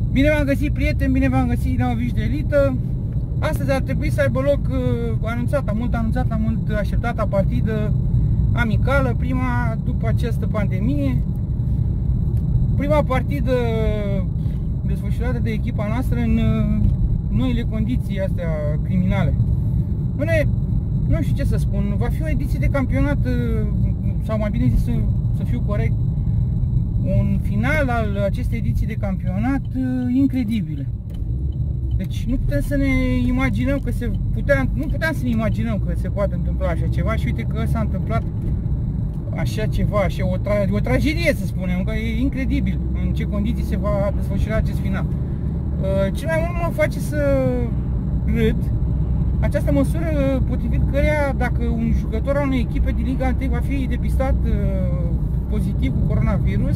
Bine v-am găsit, prieteni, bine v-am găsit din Auvici de Elită. Astăzi ar trebui să aibă loc anunțata, mult așteptata partidă amicală, prima după această pandemie. Prima partidă desfășurată de echipa noastră în noile condiții astea criminale. Bine, nu știu ce să spun, va fi o ediție de campionat, sau mai bine zis, să fiu corect, un final al acestei ediții de campionat incredibile. Deci nu putem să ne imaginăm că nu puteam să ne imaginăm că se poate întâmpla așa ceva și uite că s-a întâmplat așa ceva, așa o tragedie, să spunem, că e incredibil în ce condiții se va desfășura acest final. Cel mai mult mă face să râd această măsură potrivit căreia dacă un jucător al unei echipe din Liga 1 va fi depistat pozitiv cu coronavirus,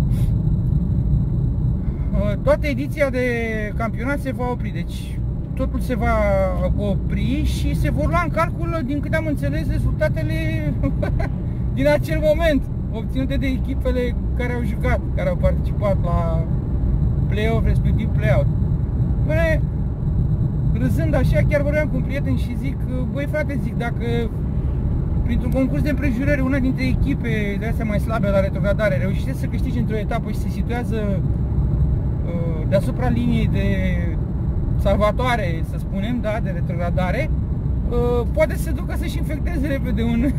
toată ediția de campionat se va opri. Deci totul se va opri și se vor lua în calcul, din câte am înțeles, rezultatele din acel moment obținute de echipele care au jucat, care au participat la play-off, respectiv play-out. Bine, râzând așa, chiar vorbeam cu un prieten și zic: băi frate, zic, dacă printr-un concurs de împrejurări una dintre echipe de astea mai slabe la retrogradare reușește să câștige într-o etapă și se situează deasupra liniei de salvatoare, să spunem, da, de retrogradare, poate să se ducă să-și infecteze repede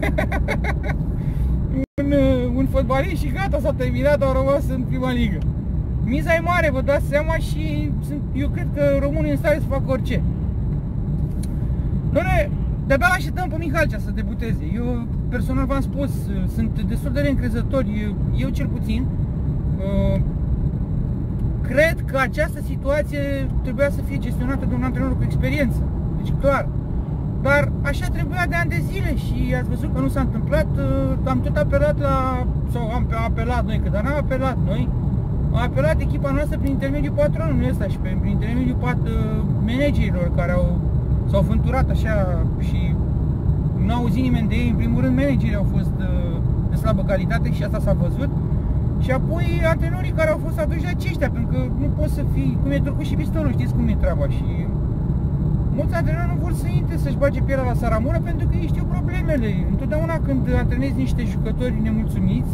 un fotbalist și gata, s-a terminat, au rămas în prima ligă. Miza e mare, vă dați seama, și eu cred că românii în stare să facă orice. Doamne, de-abia așteptăm pe Mihalcea să debuteze. Eu personal v-am spus, sunt destul de neîncrezător, eu cel puțin. Cred că această situație trebuia să fie gestionată de un antrenor cu experiență. Deci clar. Dar așa trebuia de ani de zile și ați văzut că nu s-a întâmplat. Am tot apelat sau am apelat noi, că dar n-am apelat noi. Am apelat echipa noastră prin intermediul patronului ăsta și prin intermediul managerilor care s-au fânturat așa și nu a auzit nimeni de ei. În primul rând, managerii au fost de slabă calitate și asta s-a văzut. Și apoi atrenorii care au fost aduși de aceștia, pentru că nu poți să fii, cum e turcut și pistolul, știți cum e treaba. Și mulți antrenori nu vor să intre să-și bage pielea la saramură pentru că ei știu problemele. Întotdeauna când antrenezi niște jucători nemulțumiți,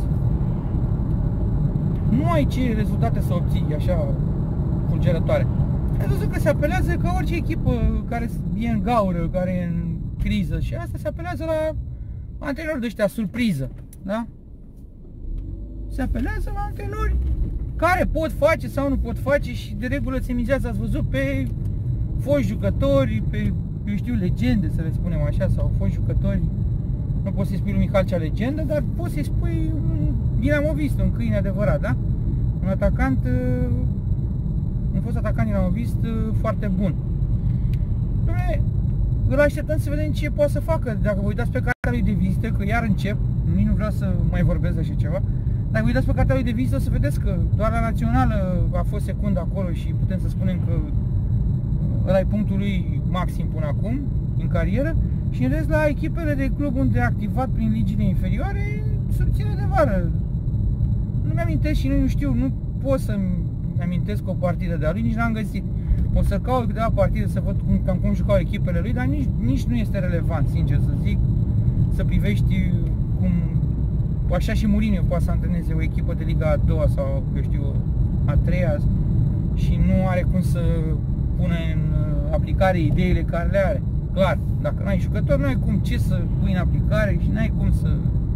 nu ai ce rezultate să obții așa fulgerătoare. Ai văzut că se apelează ca orice echipă care e în gaură, care e în criză, și asta se apelează la antrenori de ăștia surpriză, da? Se apelează la antrenori care pot face sau nu pot face și de regulă se mizează, ați văzut, pe foști jucători, pe, eu știu, legende, să le spunem așa, sau foști jucători. Nu poți să-i spui lui Mihalcea legendă, dar poți să-i spui un dinamovist, un câine adevărat, da? Un fost atacant dinamovist foarte bun. Doamne, îl așteptăm să vedem ce poate să facă. Dacă vă uitați pe cartea lui de vizită, că iar încep, nici nu vreau să mai vorbesc așa ceva. Dacă vă uitați pe cartea lui de vizită, o să vedeți că doar la națională a fost secund acolo și putem să spunem că ăla e punctul lui maxim până acum, în carieră. Și în rest, la echipele de club unde a activat prin ligile inferioare, susține de vară. Nu mi-amintesc și nu știu, nu pot să-mi amintesc o partidă de-a lui, nici n-am găsit. O să caut câteva partide să văd cum jucau echipele lui, dar nici nu este relevant, sincer să zic, să privești cum. Așa și Mourinho poate să antreneze o echipă de Liga a doua sau, eu știu, a treia și nu are cum să pună în aplicare ideile care le are. Clar, dacă n-ai jucător, nu ai cum ce să pui în aplicare și n-ai cum să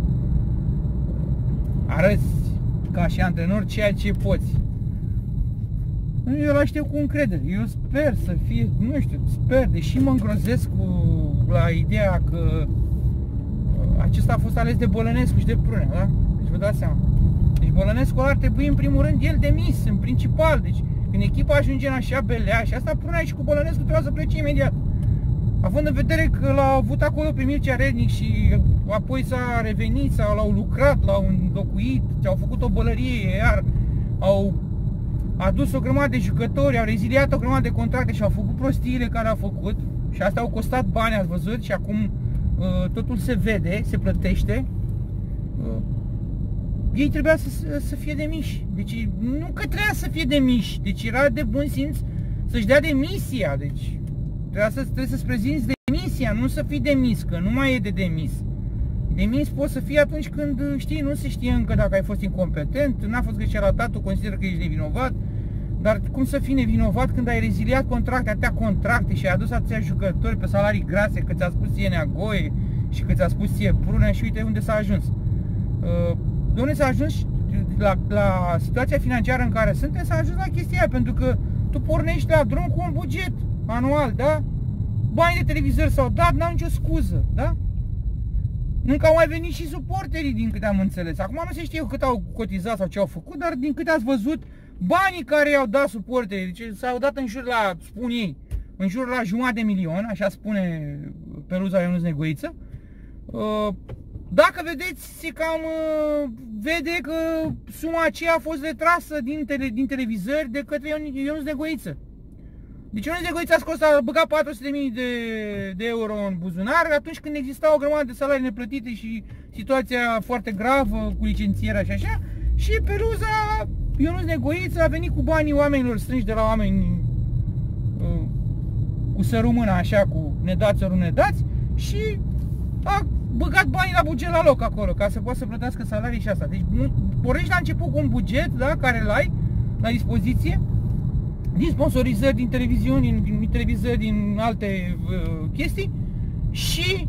arăți ca și antrenor ceea ce poți. Eu îl aștept cu încredere. Eu sper să fie, nu știu, sper, deși mă îngrozesc la ideea că acesta a fost ales de Bălănescu și de Prunea, da? Deci vă dați seama. Deci Bălănescu ar trebui în primul rând el demis, în principal. Deci când echipa ajunge în așa belea și asta, Prunea și cu Bălănescu trebuia să plece imediat. Având în vedere că l-au avut acolo pe Mircea Rednic și apoi s-a revenit sau l-au lucrat, l-au înlocuit, au făcut o bălărie, iar au adus o grămadă de jucători, au reziliat o grămadă de contracte și au făcut prostiile care au făcut și asta au costat bani, ați văzut, și acum totul se vede, se plătește. ei trebuia să fie demiși. Deci nu că trebuia să fie demiși, deci era de bun simț să-și dea demisia. Deci trebuie să-ți prezinți demisia, nu să fii demis, că nu mai e de demis. Demis poți să fii atunci când, știi, nu se știe încă dacă ai fost incompetent, n-a fost greșeala ta, tu consideră că ești nevinovat. Dar cum să fii nevinovat când ai reziliat contracte, atâtea contracte și ai adus atâția jucători pe salarii grase, că ți-a spus ție Neagoe și că ți-a spus ție Prunea și uite unde s-a ajuns. De unde s-a ajuns la situația financiară în care suntem, s-a ajuns la chestia aia, pentru că tu pornești la drum cu un buget anual, da? Banii de televizor s-au dat, n-au nicio scuză, da? Încă au mai venit și suporterii, din câte am înțeles. Acum nu se știe cât au cotizat sau ce au făcut, dar din câte ați văzut, banii care i-au dat suporterii, deci s-au dat în jur la, spun ei, în jur la 500.000, așa spune Peluza Ionuț Negoiță. Dacă vedeți, se cam vede că suma aceea a fost retrasă din televizări de către Ionuț Negoiță. Deci Ionuț Negoiță a scos, a băgat 400.000 de euro în buzunar atunci când exista o grămadă de salarii neplătite și situația foarte gravă cu licențierea și așa. Și Peluza Ionuț Negoiță a venit cu banii oamenilor strânși de la oameni cu sărumâna așa, cu nedați ori nedați, și a băgat banii la buget la loc acolo, ca să poată să plătească salarii și asta. Deci pornești la început cu un buget, da, care îl ai la dispoziție, din sponsorizări, din televiziuni, din televizări, din alte chestii, și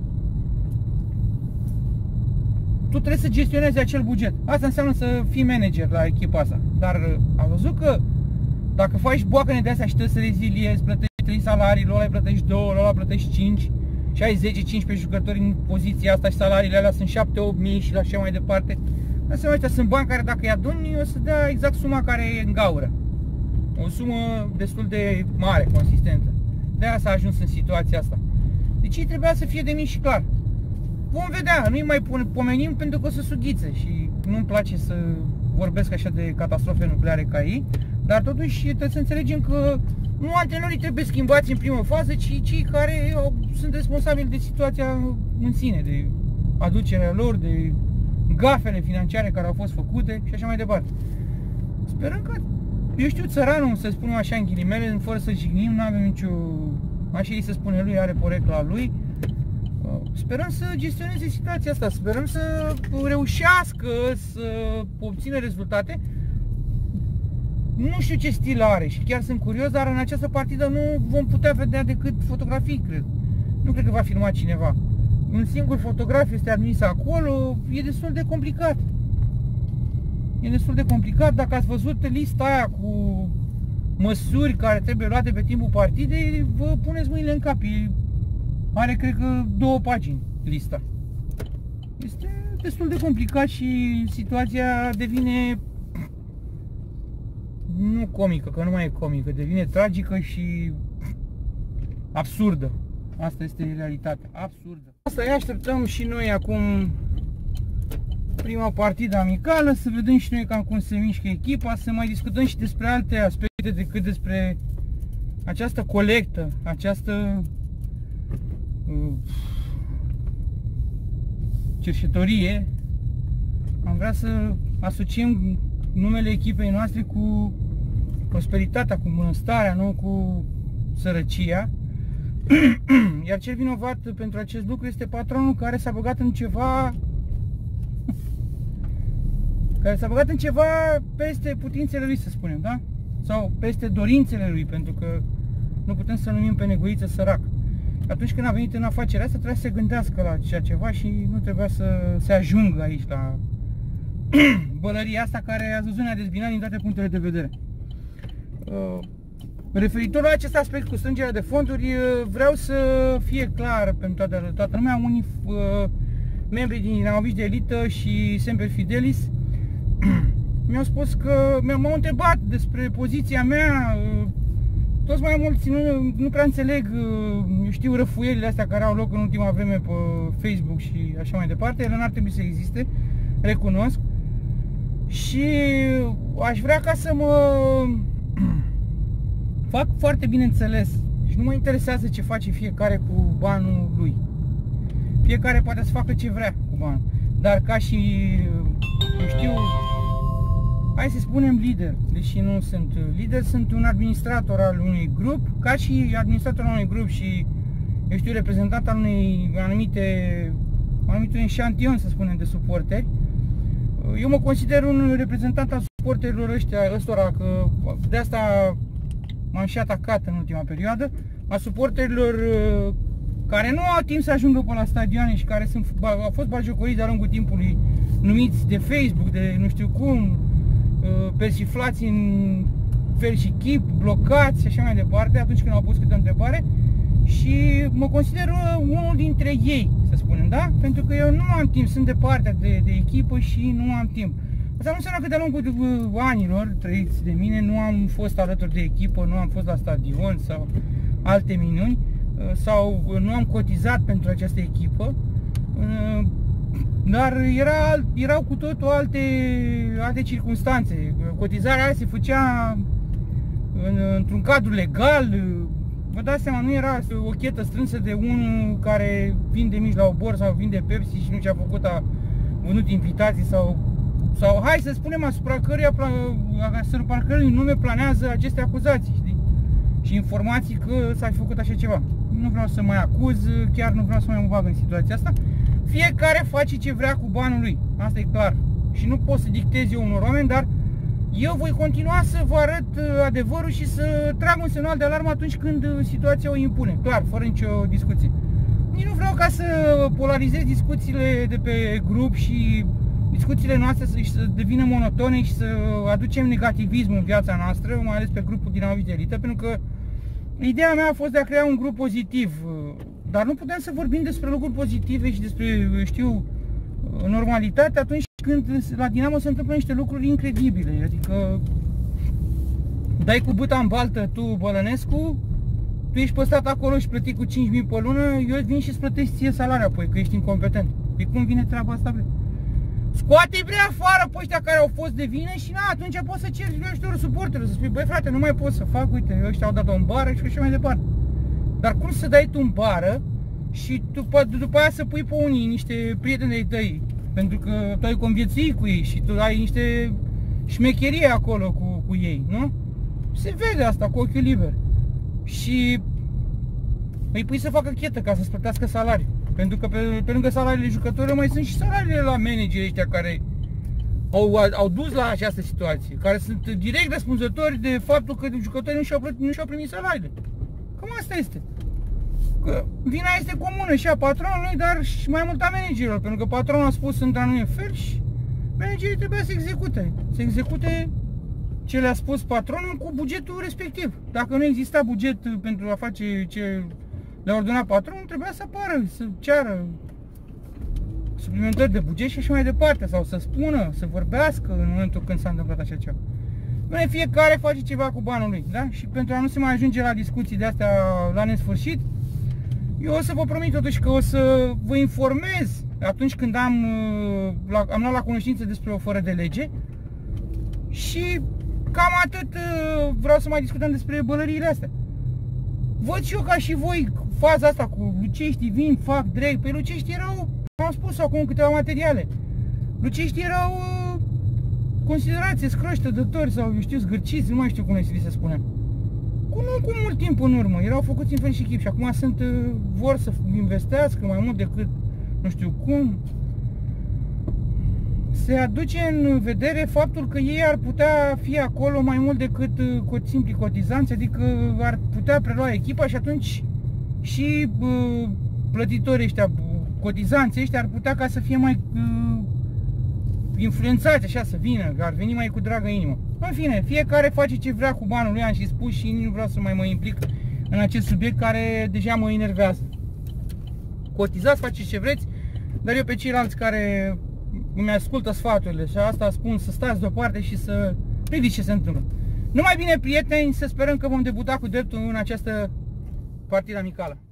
tu trebuie să gestionezi acel buget. Asta înseamnă să fii manager la echipa asta. Dar am văzut că dacă faci boacăne de astea și trebuie să reziliezi, plătești 3 salarii, ăla plătești 2, ăla plătești 5 și ai 10-15 jucători în poziția asta și salariile alea sunt 7-8 mii și așa mai departe. Înseamnă ăștia sunt bani care dacă îi aduni o să dea exact suma care e în gaură. O sumă destul de mare, consistentă. De-aia s-a ajuns în situația asta. Deci ei trebuia să fie demiși și clar. Vom vedea, nu-i mai pomenim pentru că o să sughițe și nu-mi place să vorbesc așa de catastrofe nucleare ca ei, dar totuși trebuie să înțelegem că nu antrenorii trebuie schimbați în primă fază, ci cei care sunt responsabili de situația în sine, de aducerea lor, de gafele financiare care au fost făcute și așa mai departe. Sperăm că, eu știu, țăranul, să spunem așa în ghilimele, fără să jignim, nu avem nicio, așa ei se spune lui, are porecla lui. Sperăm să gestioneze situația asta, sperăm să reușească să obțină rezultate. Nu știu ce stil are și chiar sunt curios, dar în această partidă nu vom putea vedea decât fotografii, cred. Nu cred că va filma cineva. Un singur fotograf este admis acolo, e destul de complicat. E destul de complicat. Dacă ați văzut lista aia cu măsuri care trebuie luate pe timpul partidei, vă puneți mâinile în cap. Are, cred că, 2 pagini lista. Este destul de complicat și situația devine nu comică, că nu mai e comică, devine tragică și absurdă. Asta este realitatea, absurdă. Asta e, așteptăm și noi acum prima partidă amicală, să vedem și noi cam cum se mișcă echipa, să mai discutăm și despre alte aspecte decât despre această colectă, această cerșetorie. Am vrea să asociem numele echipei noastre cu prosperitatea, cu bunăstarea, nu cu sărăcia. Iar cel vinovat pentru acest lucru este patronul care s-a băgat în ceva peste putințele lui, să spunem, da? Sau peste dorințele lui, pentru că nu putem să numim pe Negoiță sărac. Atunci când a venit în afacerea asta, trebuia să se gândească la așa ceva și nu trebuia să se ajungă aici la bălăria asta care a văzut ne-a dezbinat din toate punctele de vedere. Referitor la acest aspect cu strângerea de fonduri, vreau să fie clar pentru toată lumea. Unii membri din Dinamoviști de Elită și Semper Fidelis mi-au spus că m-au întrebat despre poziția mea. Toți mai mulți nu prea înțeleg, eu știu, răfuielile astea care au loc în ultima vreme pe Facebook și așa mai departe. Ele n-ar trebui să existe, recunosc. Și aș vrea ca să mă fac foarte bine înțeles. Și nu mă interesează ce face fiecare cu banul lui. Fiecare poate să facă ce vrea cu banul. dar ca și, nu știu, hai să spunem lider, deși nu sunt lider, sunt un administrator al unui grup, ca și administrator al unui grup și, eu știu, reprezentant al unui anumite eșantion, să spunem, de suporteri. Eu mă consider un reprezentant al suporterilor ăstora, că de asta m-am și atacat în ultima perioadă, a suporterilor care nu au timp să ajungă până la stadioane și care au fost bagiocoriți de-a lungul timpului, numiți de Facebook, de nu știu cum, persiflați în fel și chip, blocați și așa mai departe, atunci când au pus câte o întrebare. Și mă consider unul dintre ei, să spunem, da? Pentru că eu nu am timp, sunt de partea de echipă și nu am timp. Asta nu înseamnă că de-a lungul anilor trăiți de mine nu am fost alături de echipă, nu am fost la stadion sau alte minuni, sau nu am cotizat pentru această echipă, dar erau cu totul alte circunstanțe. Cotizarea aia se făcea într-un cadru legal. Vă dați seama, nu era o chetă strânsă de unul care vinde mici la obor sau vinde Pepsi și nu ce-a făcut, a vândut invitații sau hai să spunem asupra cărui nume planează aceste acuzații, știi? Și informații că s-a făcut așa ceva. Nu vreau să mai acuz, chiar nu vreau să mai mă bag în situația asta. Fiecare face ce vrea cu banul lui, asta e clar. Și nu pot să dictez eu unor oameni, dar eu voi continua să vă arăt adevărul și să trag un semnal de alarmă atunci când situația o impune, clar, fără nicio discuție. Nici nu vreau ca să polarizez discuțiile de pe grup și discuțiile noastre să devină monotone și să aducem negativism în viața noastră, mai ales pe grupul Dinamo Vizd Elită, pentru că ideea mea a fost de a crea un grup pozitiv. Dar nu putem să vorbim despre lucruri pozitive și despre, știu, normalitate atunci când la Dinamo se întâmplă niște lucruri incredibile. Adică dai cu bâta în baltă tu, Bălănescu, tu ești păstrat acolo și plătit cu 5.000 pe lună, eu vin și îți plătesc ție salariul apoi, că ești incompetent. Păi cum vine treaba asta, bre? Scoate-i bre afară pe ăștia care au fost de vină și atunci poți să ceri ajutorul suporterilor, să spui, băi frate, nu mai pot să fac, uite, ăștia au dat-o în bară și așa mai departe. Dar cum să dai tu în bară și după aia să pui pe unii niște prieteni de-ai tăi, pentru că tu ai conviețuit cu ei și tu ai niște șmecherie acolo cu ei, nu? Se vede asta cu ochiul liber. Și îi pui să facă chetă ca să-ți plătească salariul. Pentru că pe lângă salariile jucătorilor mai sunt și salariile la managerii ăștia care au dus la această situație, care sunt direct răspunzători de faptul că jucătorii nu și-au primit salariile. Cam asta este. Că vina este comună și a patronului, dar și mai mult a managerilor, pentru că patronul a spus într-un fel și managerii trebuia să execute ce le-a spus patronul cu bugetul respectiv. Dacă nu exista buget pentru a face ce le-a ordonat patronul, trebuia să apară, să ceară suplimentări de buget și așa mai departe, sau să spună, să vorbească în momentul când s-a întâmplat așa ceva. Bine, fiecare face ceva cu banul lui, da? Și pentru a nu se mai ajunge la discuții de astea la nesfârșit, eu o să vă promit totuși că o să vă informez atunci când am luat la cunoștință despre o fără de lege. Și cam atât vreau să mai discutăm despre bălăriile astea. Văd și eu ca și voi faza asta cu luceștii vin, fac drag. Păi luceștii erau, am spus acum câteva materiale, luceștii erau considerați scroși, trădători sau, eu știu, zgârciți, nu mai știu cum se spune. Cu mult timp în urmă, erau făcuți în fel și chip și acum vor să investească mai mult decât nu știu cum. Se aduce în vedere faptul că ei ar putea fi acolo mai mult decât simpli cotizanți, adică ar putea prelua echipa și atunci și plătitorii ăștia, cotizanții ăștia ar putea ca să fie mai influențați așa, să vină, ar veni mai cu dragă inimă. În fine, fiecare face ce vrea cu banul lui, am și spus, și nu vreau să mai mă implic în acest subiect care deja mă enervează. Cotizați, faceți ce vreți, dar eu pe ceilalți care îmi ascultă sfaturile și asta spun, să stați deoparte și să vedeți ce se întâmplă. Numai bine, prieteni, să sperăm că vom debuta cu dreptul în această partidă amicală.